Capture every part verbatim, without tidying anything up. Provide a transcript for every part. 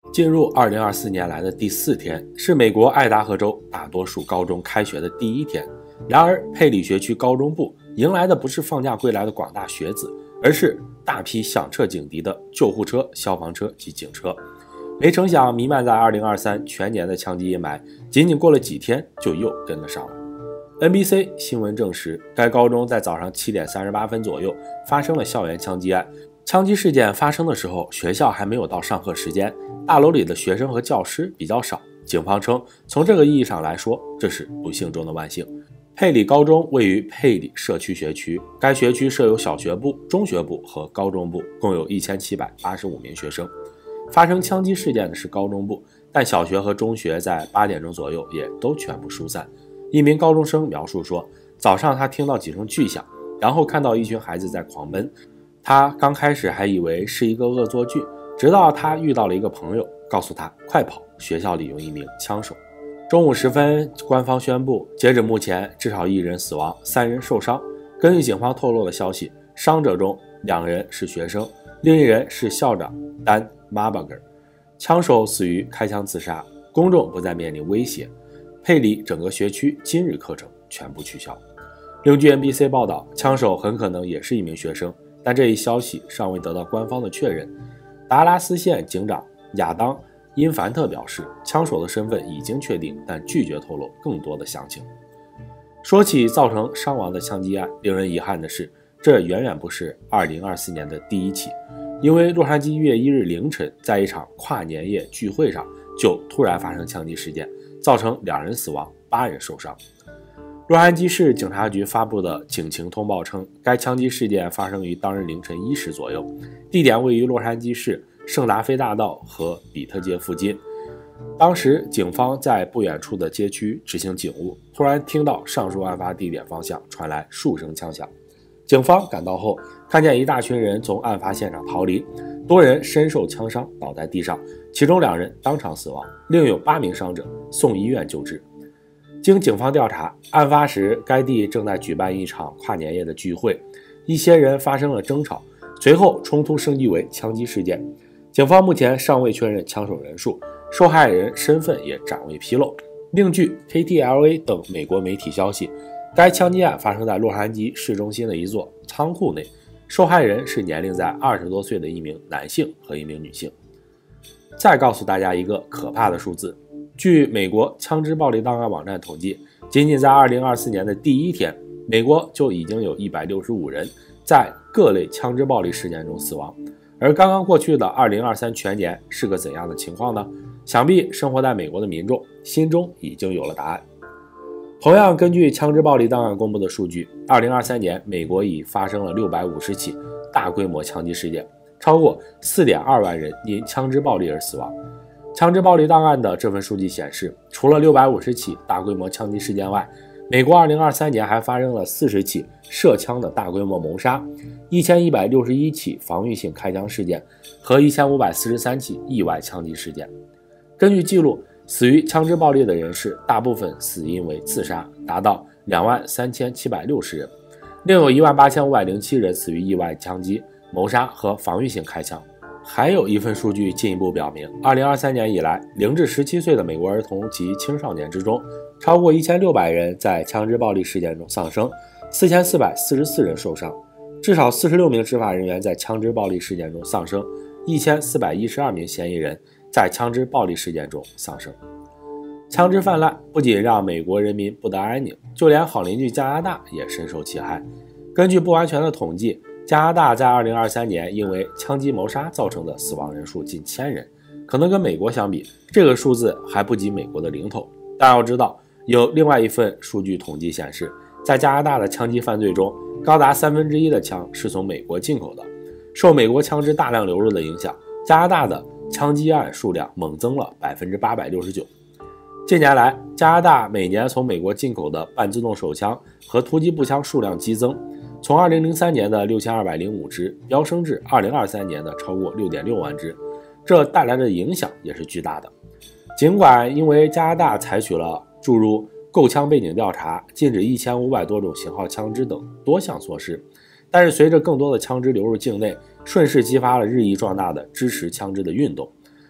进入二零二四年来的第四天，是美国爱达荷州大多数高中开学的第一天。然而，佩里学区高中部迎来的不是放假归来的广大学子，而是大批响彻警笛的救护车、消防车及警车。没成想，弥漫在二零二三全年的枪击阴霾，仅仅过了几天就又跟了上来。N B C 新闻证实，该高中在早上七点三十八分左右发生了校园枪击案。枪击事件发生的时候，学校还没有到上课时间，大楼里的学生和教师比较少。警方称，从这个意义上来说，这是不幸中的万幸。佩里高中位于佩里社区学区，该学区设有小学部、中学部和高中部，共有一千七百八十五名学生。发生枪击事件的是高中部，但小学和中学在八点钟左右也都全部疏散。一名高中生描述说，早上他听到几声巨响，然后看到一群孩子在狂奔。他刚开始还以为是一个恶作剧，直到他遇到了一个朋友，告诉他快跑，学校里有一名枪手。中午时分，官方宣布，截止目前至少一人死亡，三人受伤。根据警方透露的消息，伤者中两人是学生，另一人是校长丹马巴格尔。枪手死于开枪自杀，公众不再面临威胁。佩里整个学区今日课程全部取消。另据 N B C 报道，枪手很可能也是一名学生，但这一消息尚未得到官方的确认。达拉斯县警长亚当·因凡特表示，枪手的身份已经确定，但拒绝透露更多的详情。说起造成伤亡的枪击案，令人遗憾的是，这远远不是二零二四年的第一起，因为洛杉矶一月一日凌晨，在一场跨年夜聚会上就突然发生枪击事件，造成两人死亡，八人受伤。洛杉矶市警察局发布的警情通报称，该枪击事件发生于当日凌晨一时左右，地点位于洛杉矶市圣达菲大道和比特街附近。当时警方在不远处的街区执行警务，突然听到上述案发地点方向传来数声枪响。警方赶到后，看见一大群人从案发现场逃离，多人身受枪伤倒在地上，其中两人当场死亡，另有八名伤者送医院救治。经警方调查，案发时该地正在举办一场跨年夜的聚会，一些人发生了争吵，随后冲突升级为枪击事件。警方目前尚未确认枪手人数，受害人身份也暂未披露。另据 K T L A 等美国媒体消息，该枪击案发生在洛杉矶市中心的一座仓库内，受害人是年龄在二十多岁的一名男性和一名女性。再告诉大家一个可怕的数字，据美国枪支暴力档案网站统计，仅仅在二零二四年的第一天，美国就已经有一百六十五人在各类枪支暴力事件中死亡。而刚刚过去的二零二三全年是个怎样的情况呢？想必生活在美国的民众心中已经有了答案。同样，根据枪支暴力档案公布的数据，二零二三年美国已发生了六百五十起大规模枪击事件，超过 四点二万人因枪支暴力而死亡。枪支暴力档案的这份数据显示，除了六百五十起大规模枪击事件外，美国二零二三年还发生了四十起涉枪的大规模谋杀，一千一百六十一起防御性开枪事件和一千五百四十三起意外枪击事件。根据记录，死于枪支暴力的人士大部分死因为自杀，达到两万三千七百六十人，另有一万八千五百零七人死于意外枪击、谋杀和防御性开枪。还有一份数据进一步表明，二零二三年以来，零至十七岁的美国儿童及青少年之中，超过一千六百人在枪支暴力事件中丧生，四千四百四十四人受伤，至少四十六名执法人员在枪支暴力事件中丧生，一千四百一十二名嫌疑人在枪支暴力事件中丧生。枪支泛滥不仅让美国人民不得安宁，就连好邻居加拿大也深受其害。根据不完全的统计，加拿大在二零二三年因为枪击谋杀造成的死亡人数近千人，可能跟美国相比，这个数字还不及美国的零头。但要知道，有另外一份数据统计显示，在加拿大的枪击犯罪中，高达三分之一的枪是从美国进口的。受美国枪支大量流入的影响，加拿大的枪击案数量猛增了 百分之八百六十九。近年来，加拿大每年从美国进口的半自动手枪和突击步枪数量激增，从二零零三年的六千二百零五支飙升至二零二三年的超过 六点六万支，这带来的影响也是巨大的。尽管因为加拿大采取了注入购枪背景调查、禁止一千五百多种型号枪支等多项措施，但是随着更多的枪支流入境内，顺势激发了日益壮大的支持枪支的运动。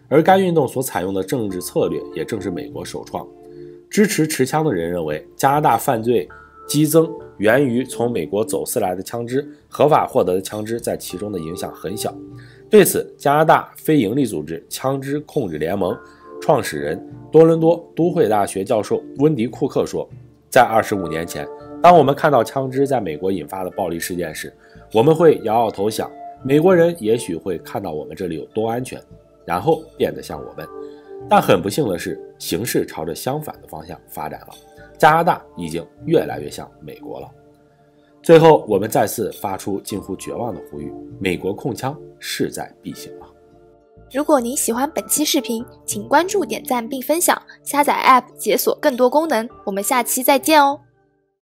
而该运动所采用的政治策略也正是美国首创。支持持枪的人认为，加拿大犯罪激增源于从美国走私来的枪支，合法获得的枪支在其中的影响很小。对此，加拿大非营利组织枪支控制联盟创始人、多伦多都会大学教授温迪·库克说，在二十五年前，当我们看到枪支在美国引发的暴力事件时，我们会摇摇头想，美国人也许会看到我们这里有多安全，然后变得像我们。但很不幸的是，形势朝着相反的方向发展了，加拿大已经越来越像美国了。最后，我们再次发出近乎绝望的呼吁，美国控枪势在必行了。 如果您喜欢本期视频，请关注、点赞并分享，下载 App 解锁更多功能。我们下期再见哦。